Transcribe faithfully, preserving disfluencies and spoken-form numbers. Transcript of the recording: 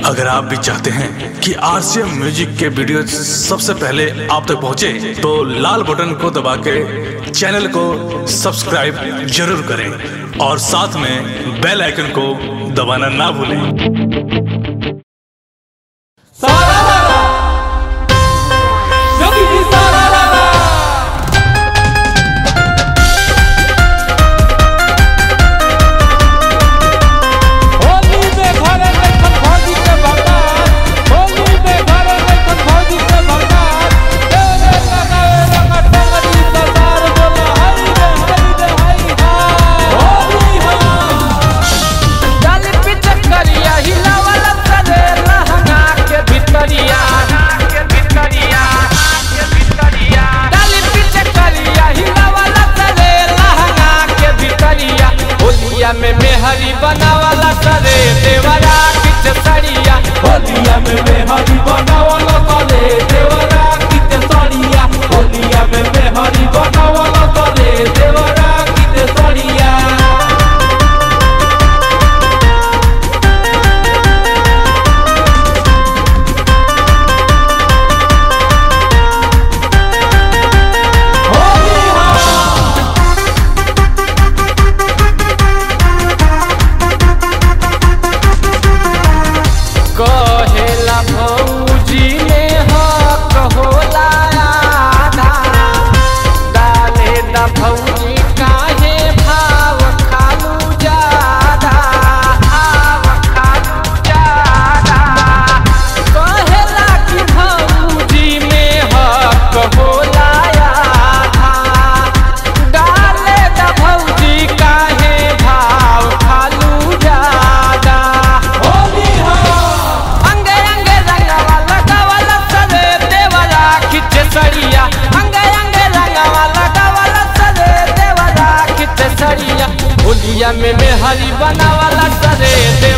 अगर आप भी चाहते हैं कि आरसीएम म्यूजिक के वीडियो सबसे पहले आप तक पहुंचे, तो लाल बटन को दबा के चैनल को सब्सक्राइब जरूर करें और साथ में बेल आइकन को दबाना ना भूलें। में मेहरी बनावाला करे देवरा किच सड़िया, होलिया में मेहरी बनावाला करे देवरा किच सड़िया, होलिया में मेहरी बनावाला करे देवरा किच सड़िया। होलिया में मेहरी बनावाला करे